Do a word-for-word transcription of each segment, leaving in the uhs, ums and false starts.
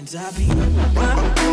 times I be.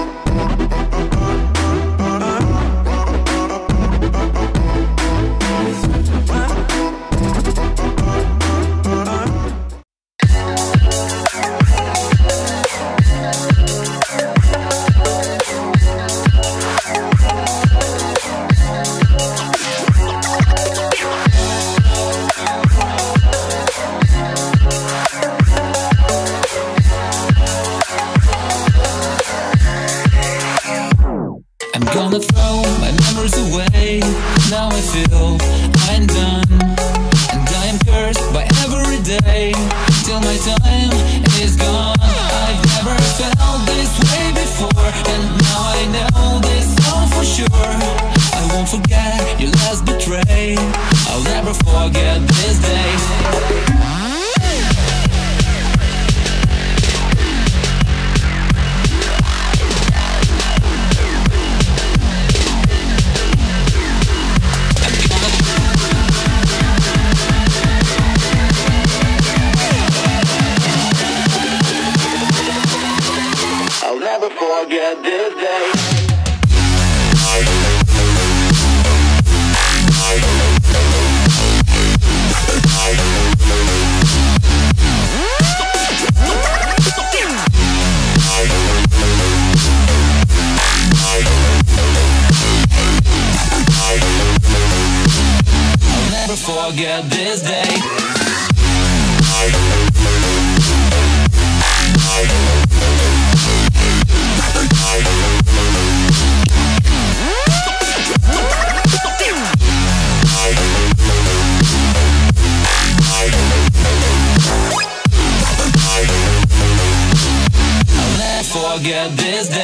I'm gonna throw my memories away. Now I feel I'm done, and I am cursed by every day till my time is gone. I've never felt this way before, and now I know this all for sure. I won't forget your last betray. I'll never forget this day. I'll never forget this day. I'll never forget this day. I'll never forget this day.